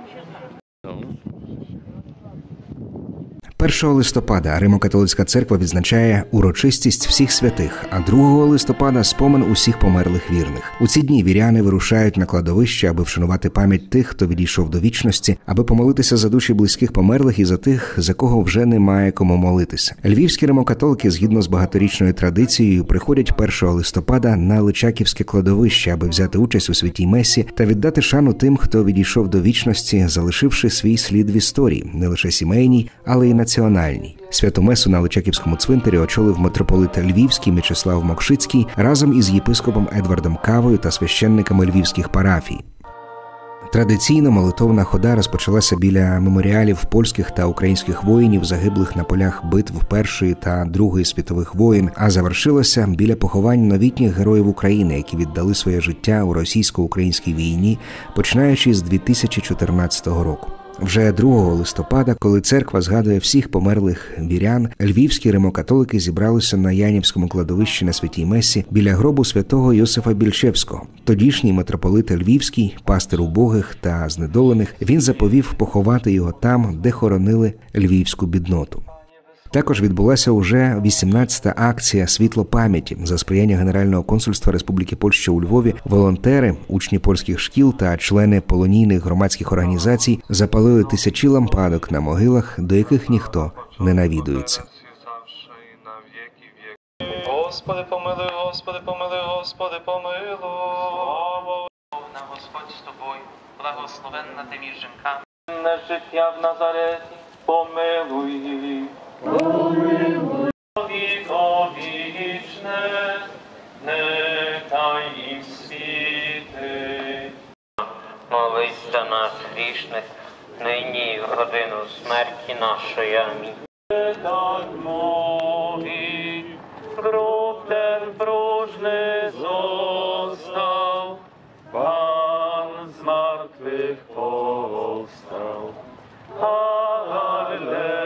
1 листопада Римо-католицька церква відзначає урочистість всіх святих, а 2 листопада – спомин усіх померлих вірних. У ці дні віряни вирушають на кладовище, аби вшанувати пам'ять тих, хто відійшов до вічності, аби помолитися за душі близьких померлих і за тих, за кого вже немає кому молитися. Львівські римокатолики, згідно з багаторічною традицією, приходять 1 листопада на Личаківське кладовище, аби взяти участь у святій месі та віддати шану тим, хто відійшов до вічності, залишивши свій слід в історії, не лише сімейній, але й національній. Святу месу на Личаківському цвинтарі очолив митрополит Львівський Мечислав Мокшицький разом із єпископом Едвардом Кавою та священниками львівських парафій. Традиційно молитовна хода розпочалася біля меморіалів польських та українських воїнів, загиблих на полях битв Першої та Другої світових воєн, а завершилася біля поховань новітніх героїв України, які віддали своє життя у російсько-українській війні, починаючи з 2014 року. Вже 2 листопада, коли церква згадує всіх померлих вірян, львівські римокатолики зібралися на Янівському кладовищі на святій месі біля гробу святого Йосифа Більшевського. Тодішній митрополит Львівський, пастир убогих та знедолених, він заповів поховати його там, де хоронили львівську бідноту. Також відбулася уже 18-та акція «Світло пам'яті». За сприяння Генерального консульства Республіки Польща у Львові волонтери, учні польських шкіл та члени полонійних громадських організацій запалили тисячі лампадок на могилах, до яких ніхто не навідується. Господи помилуй, Господи помилуй, Господи помилуй. Богна, Господь з тобою, благословенна ти між жінками. На життя в Назареті, помилуй. Помилуй. Віковічне, нехай їм світить. Молись за нас грішних, нині і в годину смерті нашої. Амінь. Так мові, гроб ten próżny został, Pan z martwych powstał. Alleluja.